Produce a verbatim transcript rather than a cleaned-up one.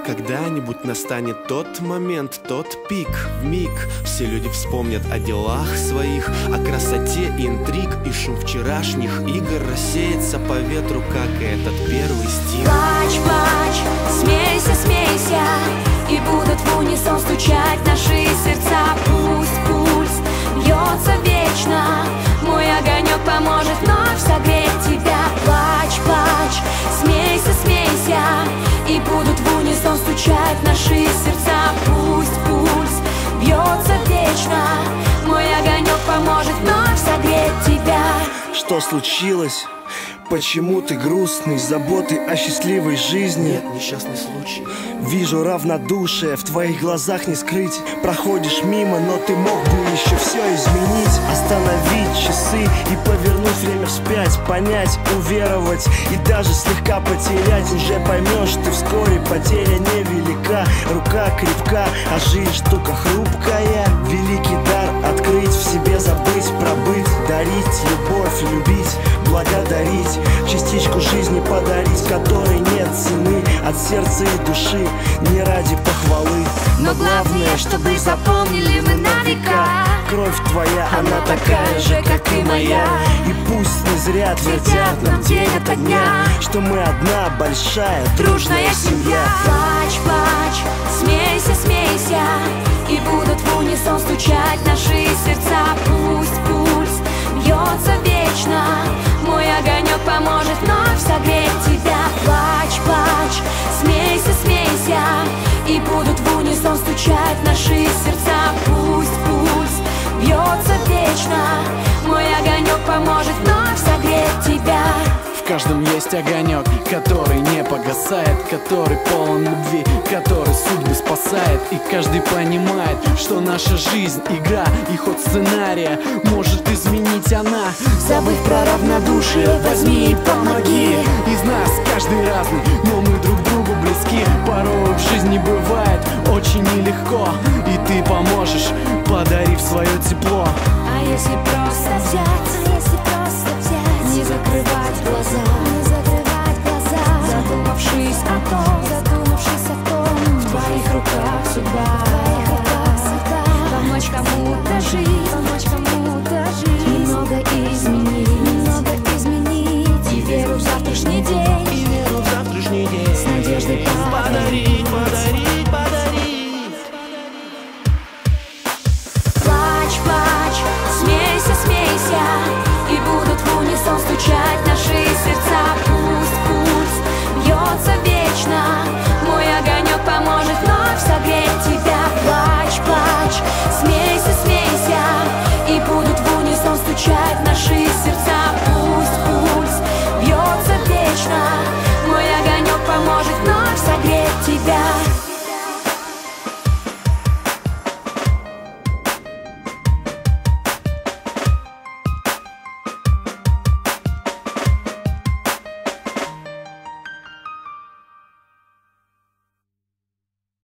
Когда-нибудь настанет тот момент, тот пик. Вмиг все люди вспомнят о делах своих, о красоте интриг, и шум вчерашних игр рассеется по ветру, как и этот первый стих. Плачь, плачь, смейся, смейся, и будут в унисон стучать наши сердца. Пусть пульс бьется вечно, мой огонек поможет вновь согреть тебя. Плачь, плачь, смейся, смейся, и будут в унисон стучать наши сердца. Пусть пульс бьется вечно, мой огонек поможет вновь согреть тебя. Что случилось? Почему ты грустный? Заботы о счастливой жизни? Нет, несчастный случай. Вижу равнодушие, в твоих глазах не скрыть. Проходишь мимо, но ты мог бы еще все изменить. Остановить часы и повернуть время вспять. Понять, уверовать и даже слегка потерять. Уже поймешь, ты вскоре потеря невелика. Рука крепка, а жизнь штука хрупкая. Великий дар открыть, в себе забыть, пробыть. Дарить любовь, любить, благодарить. Частичку жизни подарить, которой нет цены. От сердца и души, не ради похвалы. Но главное, чтобы запомнили мы на века. Кровь твоя, она такая же, как и моя. И пусть не зря твердят нам день ото дня, что мы одна большая дружная семья. Плачь, плачь, смейся, смейся, и будут в унисон стучать наши сердца. Пусть пульс бьется вечно, мой огонек поможет вновь согреть тебя. Плачь, плачь, смейся, смейся, и будут в унисон стучать наши сердца. Пусть пульс бьется вечно, мой огонек поможет вновь согреть тебя. В каждом есть огонек, который не погасает, который полон любви, который судьбы спасает. И каждый понимает, что наша жизнь — игра, и ход сценария может изменить она. Забыв про равнодушие, возьми и помоги. Из нас каждый разный, но мы друг другу близки. Порой в жизни бывает очень нелегко, и ты поможешь, подарив свое тепло. А если просто взять